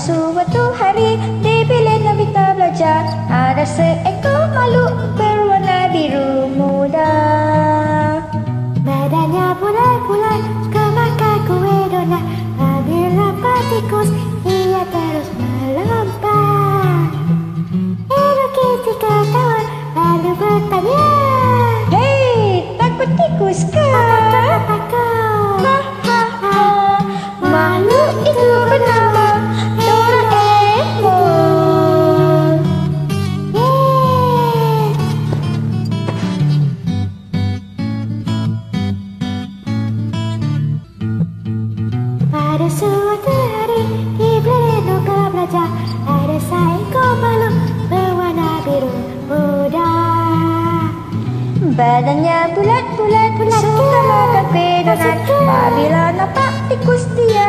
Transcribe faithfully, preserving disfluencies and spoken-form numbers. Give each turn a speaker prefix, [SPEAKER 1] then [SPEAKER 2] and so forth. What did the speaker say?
[SPEAKER 1] suatu hari di bilik Nobita belajar, ada seekor makhluk berwarna biru muda.
[SPEAKER 2] Badannya bulat-bulat, suka makan kue donat. Apabila tikus, ia terus melompat. Hello Kitty ketawa, lalu bertanya,
[SPEAKER 1] Hei, takut tikus kah?
[SPEAKER 2] takut.
[SPEAKER 1] Hahaha, makhluk itu bernama Doraemon.
[SPEAKER 2] Yeay. Pada suatu hari di bilik Nobita belajar, ada seekor makhluk berwarna biru muda.
[SPEAKER 1] Badannya bulat-bulat,
[SPEAKER 2] Bulat,
[SPEAKER 1] suka makan kue donat.
[SPEAKER 2] suka.
[SPEAKER 1] Apabila nampak tikus dia